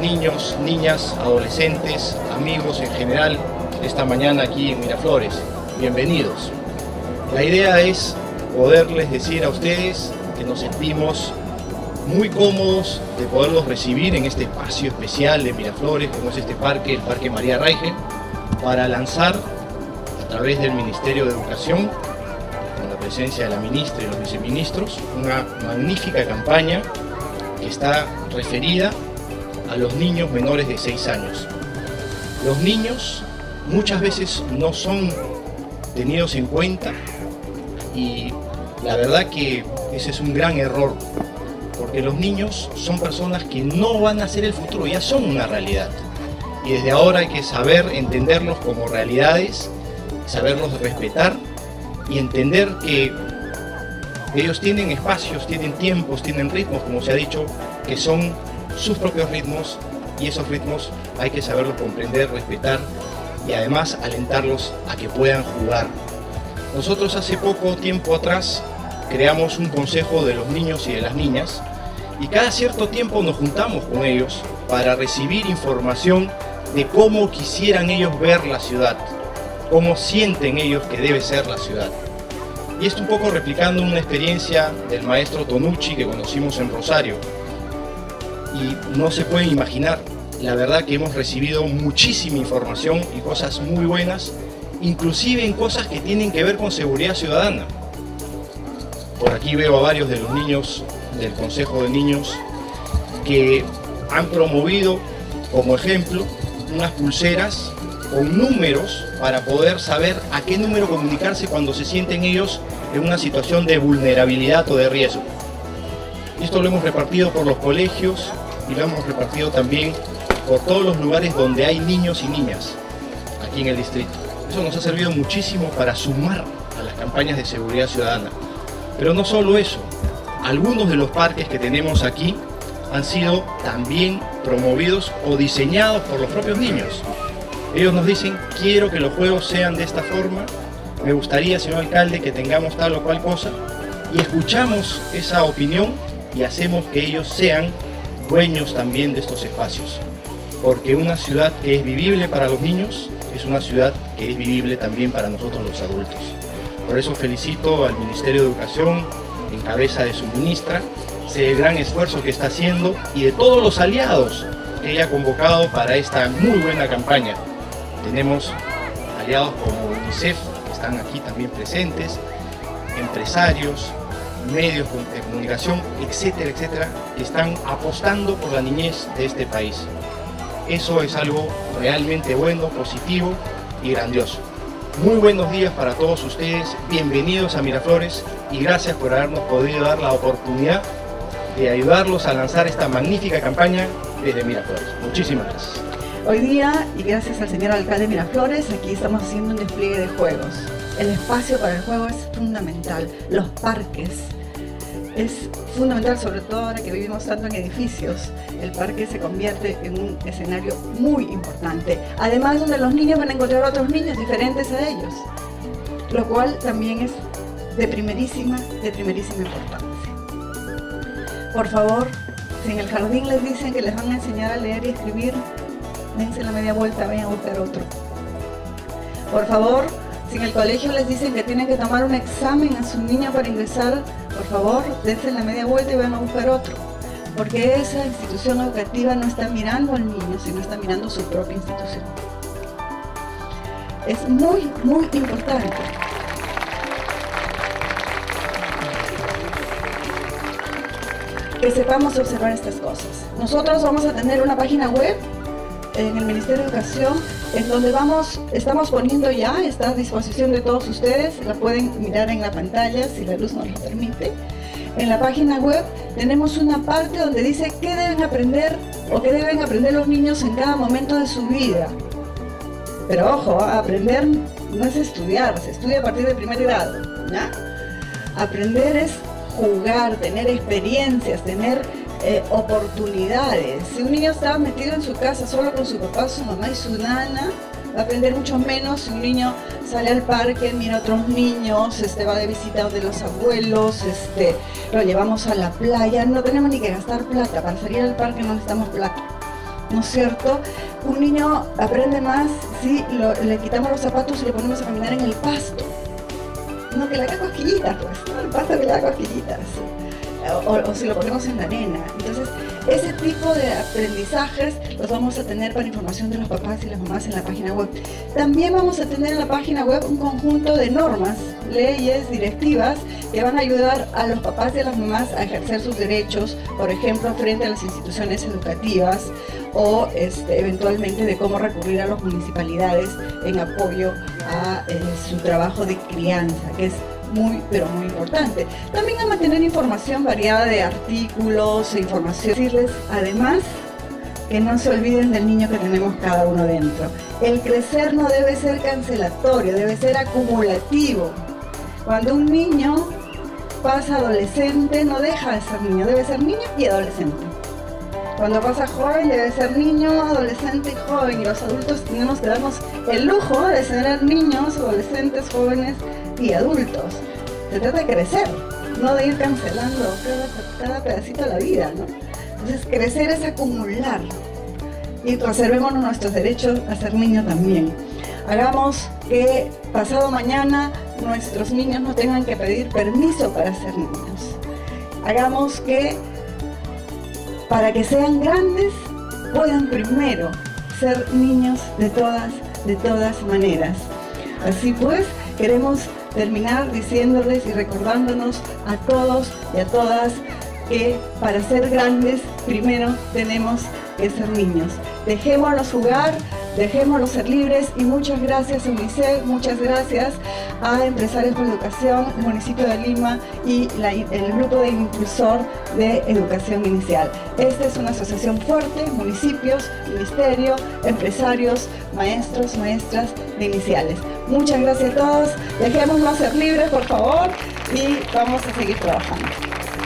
niños, niñas, adolescentes, amigos en general, esta mañana aquí en Miraflores. Bienvenidos. La idea es poderles decir a ustedes que nos sentimos muy cómodos de poderlos recibir en este espacio especial de Miraflores, como es este parque, el Parque María Reigel, para lanzar a través del Ministerio de Educación, con la presencia de la ministra y los viceministros, una magnífica campaña que está referida a los niños menores de 6 años. Los niños muchas veces no son tenidos en cuenta y la verdad que ese es un gran error, porque los niños son personas que no van a ser el futuro, ya son una realidad. Y desde ahora hay que saber entenderlos como realidades, saberlos respetar y entender que ellos tienen espacios, tienen tiempos, tienen ritmos, como se ha dicho, que son sus propios ritmos, y esos ritmos hay que saberlos comprender, respetar y además alentarlos a que puedan jugar. Nosotros hace poco tiempo atrás creamos un consejo de los niños y de las niñas y cada cierto tiempo nos juntamos con ellos para recibir información de cómo quisieran ellos ver la ciudad, cómo sienten ellos que debe ser la ciudad. Y esto un poco replicando una experiencia del maestro Tonucci que conocimos en Rosario. Y no se pueden imaginar, la verdad que hemos recibido muchísima información y cosas muy buenas, inclusive en cosas que tienen que ver con seguridad ciudadana. Por aquí veo a varios de los niños del Consejo de Niños que han promovido como ejemplo unas pulseras con números para poder saber a qué número comunicarse cuando se sienten ellos en una situación de vulnerabilidad o de riesgo. Esto lo hemos repartido por los colegios y lo hemos repartido también por todos los lugares donde hay niños y niñas aquí en el distrito. Eso nos ha servido muchísimo para sumar a las campañas de seguridad ciudadana. Pero no solo eso, algunos de los parques que tenemos aquí han sido también promovidos o diseñados por los propios niños. Ellos nos dicen, quiero que los juegos sean de esta forma, me gustaría, señor alcalde, que tengamos tal o cual cosa, y escuchamos esa opinión y hacemos que ellos sean dueños también de estos espacios. Porque una ciudad que es vivible para los niños es una ciudad que es vivible también para nosotros los adultos. Por eso felicito al Ministerio de Educación, en cabeza de su ministra, ese gran esfuerzo que está haciendo y de todos los aliados que ella ha convocado para esta muy buena campaña. Tenemos aliados como UNICEF, que están aquí también presentes, empresarios, medios de comunicación, etcétera, etcétera, que están apostando por la niñez de este país. Eso es algo realmente bueno, positivo y grandioso. Muy buenos días para todos ustedes, bienvenidos a Miraflores y gracias por habernos podido dar la oportunidad de ayudarlos a lanzar esta magnífica campaña desde Miraflores. Muchísimas gracias. Hoy día, y gracias al señor alcalde de Miraflores, aquí estamos haciendo un despliegue de juegos. El espacio para el juego es fundamental, los parques. Es fundamental, sobre todo ahora que vivimos tanto en edificios. El parque se convierte en un escenario muy importante. Además, donde los niños van a encontrar a otros niños diferentes a ellos. Lo cual también es de primerísima importancia. Por favor, si en el jardín les dicen que les van a enseñar a leer y escribir, dense la media vuelta, vayan a buscar otro. Por favor, si en el colegio les dicen que tienen que tomar un examen a su niño para ingresar, por favor, dense la media vuelta y vayan a buscar otro. Porque esa institución educativa no está mirando al niño, sino está mirando su propia institución. Es muy, muy importante. Que sepamos observar estas cosas. Nosotros vamos a tener una página web en el Ministerio de Educación, en donde estamos poniendo ya, está a disposición de todos ustedes, la pueden mirar en la pantalla si la luz nos lo permite. En la página web tenemos una parte donde dice qué deben aprender o qué deben aprender los niños en cada momento de su vida. Pero ojo, aprender no es estudiar, se estudia a partir de primer grado, ¿ya? Aprender es jugar, tener experiencias, tener oportunidades. Si un niño está metido en su casa solo con su papá, su mamá y su nana, va a aprender mucho menos. Si un niño sale al parque, mira a otros niños, va de visita de los abuelos, lo llevamos a la playa, no tenemos ni que gastar plata, para salir al parque no necesitamos plata. ¿no es cierto? Un niño aprende más si le quitamos los zapatos y lo ponemos a caminar en el pasto. No, que le haga cosquillitas, pues, ¿no? El pasto que le haga cosquillitas. O si lo ponemos en la arena. Entonces, ese tipo de aprendizajes los vamos a tener para información de los papás y las mamás en la página web. También vamos a tener en la página web un conjunto de normas, leyes, directivas que van a ayudar a los papás y a las mamás a ejercer sus derechos, por ejemplo, frente a las instituciones educativas o eventualmente de cómo recurrir a las municipalidades en apoyo a su trabajo de crianza, que es muy, pero muy importante. También vamos a tener información variada de artículos e información. Decirles, además, que no se olviden del niño que tenemos cada uno dentro. El crecer no debe ser cancelatorio, debe ser acumulativo. Cuando un niño pasa adolescente, no deja de ser niño, debe ser niño y adolescente. Cuando pasa joven, debe ser niño, adolescente y joven. Y los adultos tenemos que darnos el lujo de tener niños, adolescentes, jóvenes y adultos. Se trata de crecer, no de ir cancelando cada pedacito de la vida, ¿no? Entonces, crecer es acumular. Y reservémonos nuestros derechos a ser niños también. Hagamos que pasado mañana nuestros niños no tengan que pedir permiso para ser niños. Hagamos que para que sean grandes puedan primero ser niños de todas maneras. Así pues, queremos terminar diciéndoles y recordándonos a todos y a todas que para ser grandes primero tenemos que ser niños. Dejémoslos jugar, dejémoslos ser libres y muchas gracias a UNICEF, muchas gracias a Empresarios por Educación, el municipio de Lima y el grupo de impulsor de educación inicial. Esta es una asociación fuerte, municipios, ministerio, empresarios, maestros, maestras de iniciales. Muchas gracias a todos, dejémoslos ser libres por favor y vamos a seguir trabajando.